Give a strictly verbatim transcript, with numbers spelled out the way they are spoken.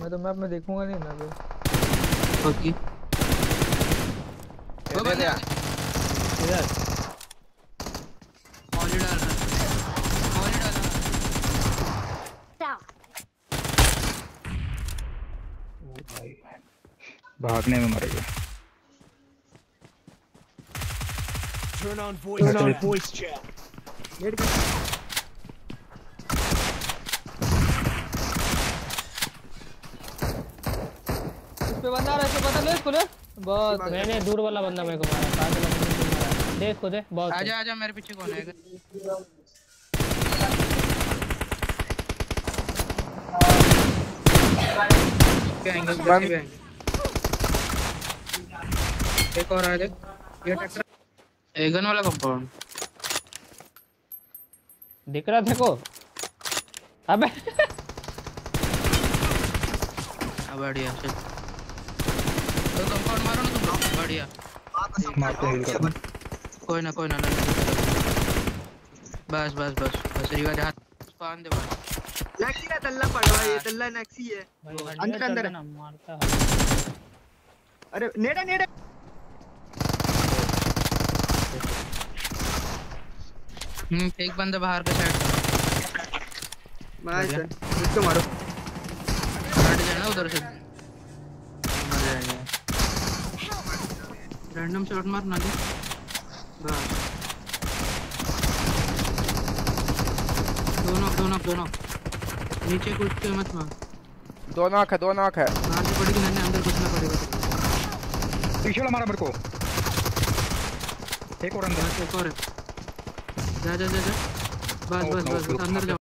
मैं तो मैप में देखूंगा नहीं ना फिर। ओके वो बंदा इधर मॉली डाल रहा मॉली डाला ओ भाई भागने में मर गया। Turn on voice Turn on voice chat. इस पे बंदा आ रहा है, इस पे बंदा ले इसको ले। बस मैंने दूर वाला बंदा मेरे को मारा, पास वाला बंदा को मारा। देख खुद है बहुत। आजा आजा मेरे पीछे कौन है? क्या एंगल से भी एक और आ देख ये ट्रैक्टर एगन वाला कंपाउंड दिख रहा था को। अबे अब बढ़िया चल तो कंपाउंड मारो ना तुम लोग। बढ़िया मारते हैं इधर। कोई ना कोई ना बस बस बस बस रिवा हाथ पान दे भाई। नेक्सी का तल्ला पड़ रहा है, ये तल्ला नेक्सी है अंदर अंदर ना मारता है। अरे नेड़े नेड़े हम्म एक बंदा बाहर के साइड मार सर इसको मारो हट जाना उधर से मर जाएगा। रैंडम शॉट मारना दे बस दोनों दोनों दोनों नीचे कूद के मत मार। दो नॉक है दो नॉक है। मारनी पड़ेगी मैंने अंदर घुसना पड़ेगा। पीछे वाला मारा मेरे को। एक और अंदर एक और जा जा जा जा बस बस बस अंदर जाओ।